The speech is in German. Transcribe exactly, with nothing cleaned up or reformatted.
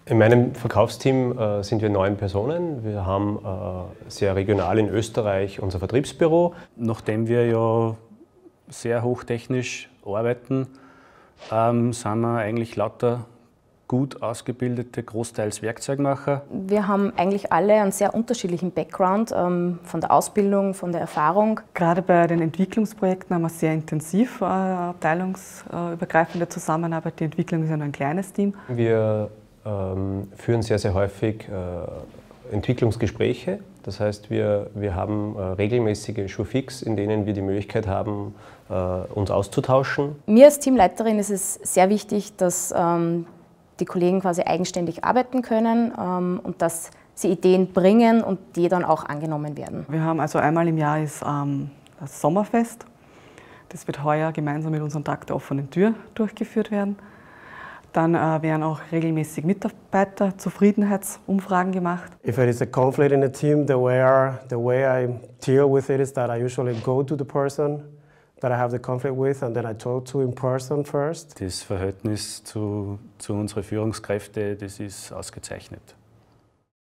In meinem Verkaufsteam äh, sind wir neun Personen. Wir haben äh, sehr regional in Österreich unser Vertriebsbüro. Nachdem wir ja sehr hochtechnisch arbeiten, ähm, sind wir eigentlich lauter gut ausgebildete, großteils Werkzeugmacher. Wir haben eigentlich alle einen sehr unterschiedlichen Background, ähm, von der Ausbildung, von der Erfahrung. Gerade bei den Entwicklungsprojekten haben wir sehr intensiv äh, abteilungsübergreifende Zusammenarbeit. Die Entwicklung ist ja nur ein kleines Team. Wir ähm, führen sehr, sehr häufig äh, Entwicklungsgespräche. Das heißt, wir, wir haben äh, regelmäßige Jour-fix, in denen wir die Möglichkeit haben, äh, uns auszutauschen. Mir als Teamleiterin ist es sehr wichtig, dass ähm, die Kollegen quasi eigenständig arbeiten können ähm, und dass sie Ideen bringen und die dann auch angenommen werden. Wir haben also einmal im Jahr ist ähm, das Sommerfest. Das wird heuer gemeinsam mit unserem Tag der offenen Tür durchgeführt werden. Dann äh, werden auch regelmäßig Mitarbeiterzufriedenheitsumfragen gemacht. If it is a conflict in a team, the way, I, the way I deal with it is that I usually go to the person that I have the conflict with and then I talk to in person first. Das Verhältnis zu, zu unseren Führungskräften, das ist ausgezeichnet.